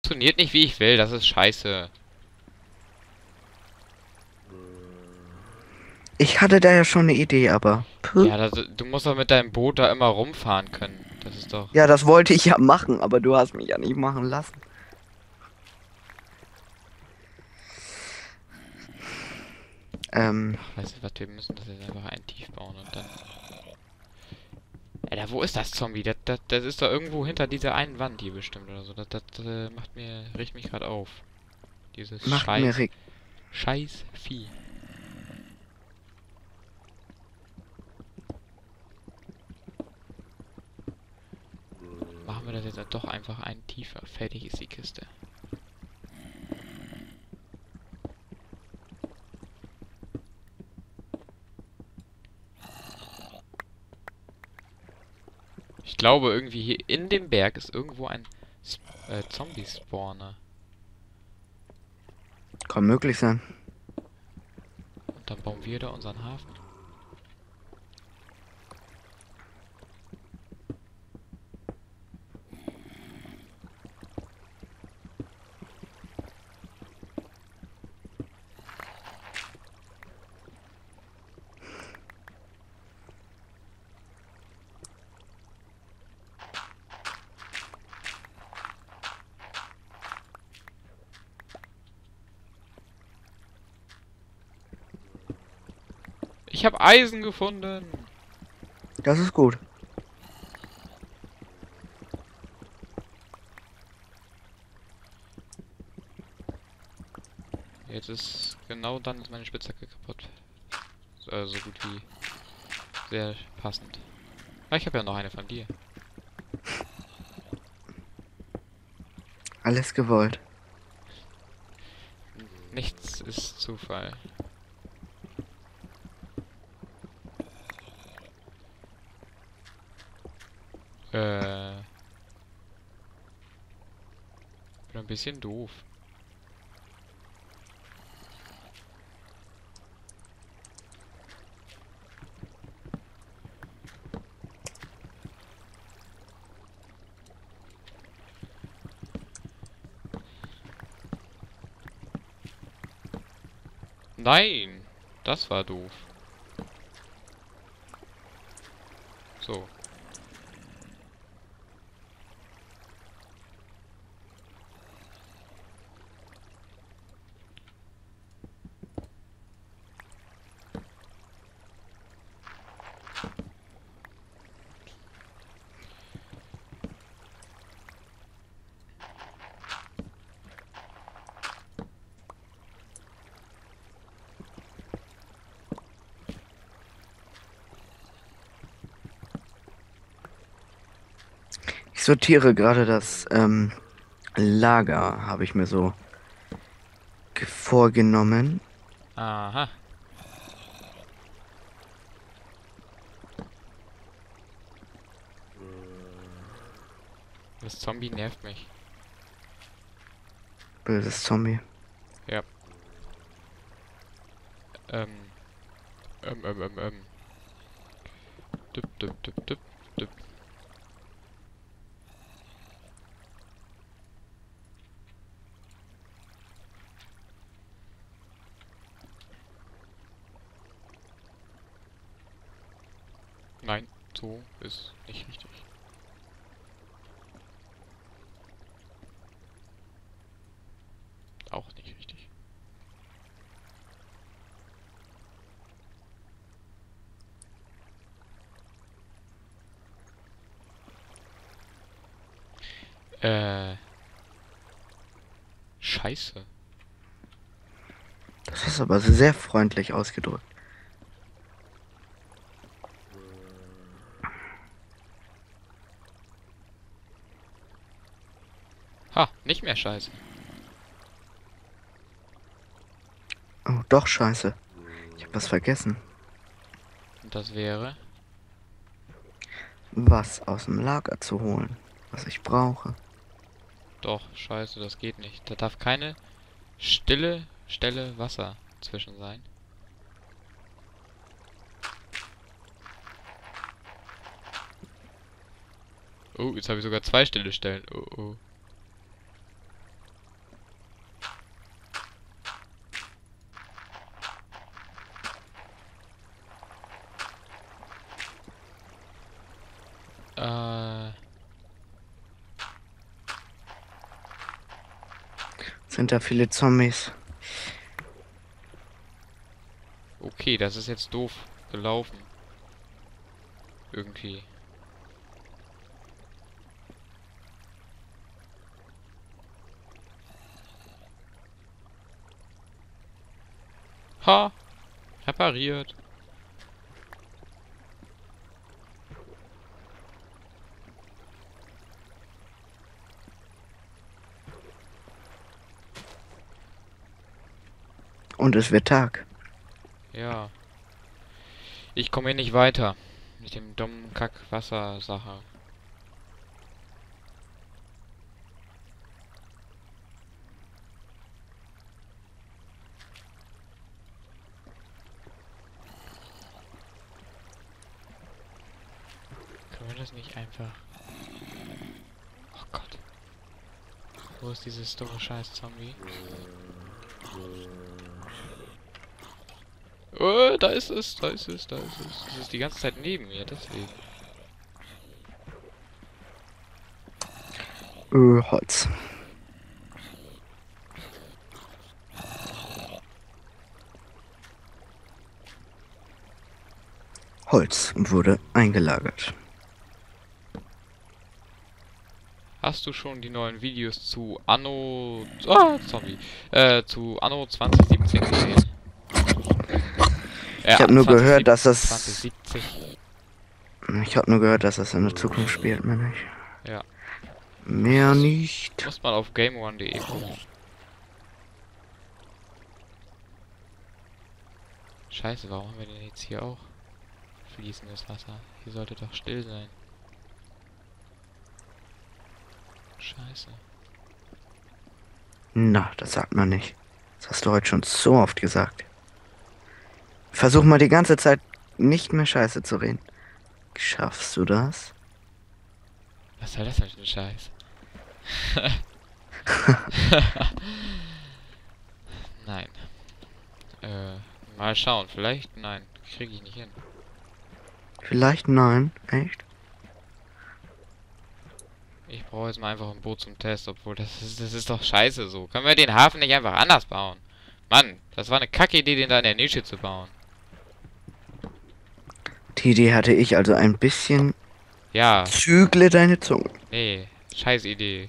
Funktioniert nicht, wie ich will. Das ist scheiße. Ich hatte da ja schon eine Idee, aber. Puh. Ja, du musst doch mit deinem Boot da immer rumfahren können. Das ist doch... Ja, das wollte ich ja machen, aber du hast mich ja nicht machen lassen. Ähm, Ach, weißt du was, wir müssen das jetzt einfach ein tief bauen und dann... Alter, wo ist das Zombie? Das ist doch irgendwo hinter dieser einen Wand hier bestimmt oder so. Riecht mich gerade auf. Dieses macht mir Scheiß Vieh. Machen wir das jetzt doch einfach ein tiefer. Fertig ist die Kiste. Ich glaube irgendwie hier in dem Berg ist irgendwo ein Zombie-Spawner. kann möglich sein. Und dann bauen wir da unseren Hafen. Ich habe Eisen gefunden. Das ist gut. Jetzt ist genau dann ist meine Spitzhacke kaputt. So gut wie sehr passend. Ah, ich habe ja noch eine von dir. Alles gewollt. Nichts ist Zufall. Bin ein bisschen doof. Nein, das war doof. So. Ich sortiere gerade das Lager, habe ich mir so vorgenommen. Aha. Das Zombie nervt mich. Böses Zombie. Ja. Ähm. Ähm. Düpp. Nein, so ist nicht richtig. Auch nicht richtig. Äh. Scheiße. Das ist aber sehr freundlich ausgedrückt. Ha, nicht mehr Scheiße. Oh, doch scheiße. Ich habe was vergessen. Und das wäre. Was aus dem Lager zu holen, was ich brauche. Doch, scheiße, das geht nicht. Da darf keine stille Stelle Wasser zwischen sein. Oh, jetzt habe ich sogar zwei stille Stellen. Oh. Sind da viele Zombies? Okay, das ist jetzt doof gelaufen. Irgendwie. Ha! Repariert. Und es wird Tag. Ja. Ich komme hier nicht weiter. Mit dem dummen Kack-Wasser-Sache. Können wir das nicht einfach... Oh Gott. Wo ist dieses dumme Scheiß-Zombie? Oh, da ist es, da ist es, da ist es. Das ist die ganze Zeit neben mir, deswegen. Holz. Holz wurde eingelagert. Hast du schon die neuen Videos zu Anno... Ah, Zombie. Zu Anno 2017 gesehen? Ich habe nur gehört, dass das... 2070. Ich habe nur gehört, dass das in der Zukunft spielt, meine ich. Ja. Mehr nicht. Muss man auf gameone.de gucken. Scheiße, warum haben wir denn jetzt hier auch fließendes Wasser? Hier sollte doch still sein. Scheiße. Na, das sagt man nicht. Das hast du heute schon so oft gesagt. Versuch mal die ganze Zeit nicht mehr Scheiße zu reden. Schaffst du das? Was soll das denn für ein Scheiß? Nein. Mal schauen. Vielleicht? Nein. Kriege ich nicht hin. Vielleicht nein. Echt? Ich brauche jetzt mal einfach ein Boot zum Test, obwohl das ist doch scheiße so. Können wir den Hafen nicht einfach anders bauen? Mann, das war eine Kackidee, den da in der Nische zu bauen. Die Idee hatte ich, also ein bisschen. Ja, Zügle deine Zunge. nee, scheiß Idee.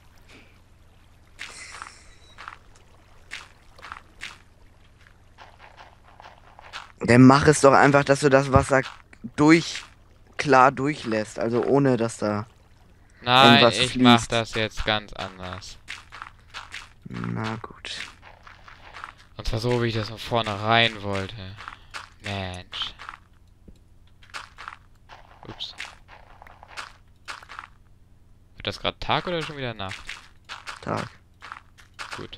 Dann mach es doch einfach, dass du das Wasser klar durchlässt. Also ohne, dass da Nein, irgendwas ich mach fließt. das jetzt ganz anders. Na gut. Und zwar so, wie ich das von vornherein wollte. Mensch. Ups. Wird das gerade Tag oder schon wieder Nacht? Tag. Gut.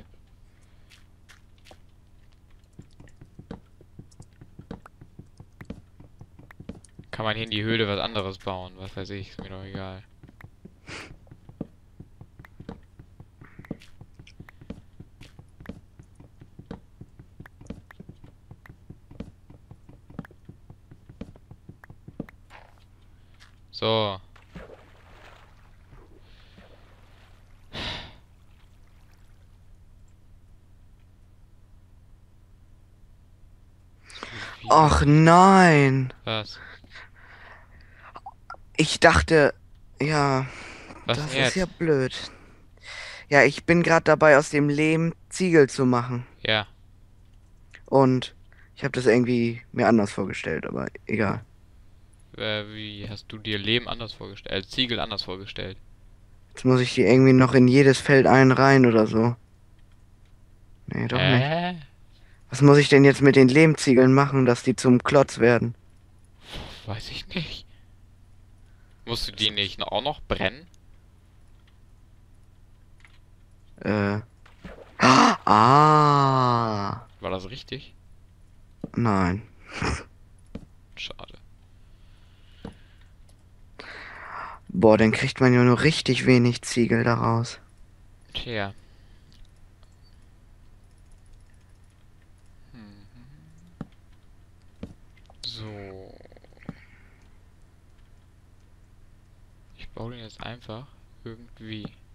Kann man hier in die Höhle was anderes bauen? Was weiß ich, ist mir doch egal. So. Ach nein. Was? Ich dachte, ja, Was das denn ist ja jetzt? blöd. Ja, ich bin gerade dabei, aus dem Lehm Ziegel zu machen. Ja. Und ich habe das irgendwie mir anders vorgestellt, aber egal. Wie hast du dir Lehm anders vorgestellt? Ziegel anders vorgestellt? Jetzt muss ich die irgendwie noch in jedes Feld einreihen oder so. Nee, doch nicht. Hä? Was muss ich denn jetzt mit den Lehmziegeln machen, dass die zum Klotz werden? Weiß ich nicht. Musst du die nicht auch noch brennen? Äh. Ah. War das richtig? Nein. Schade. Boah, dann kriegt man ja nur richtig wenig Ziegel daraus. Tja. So. Ich baue den jetzt einfach irgendwie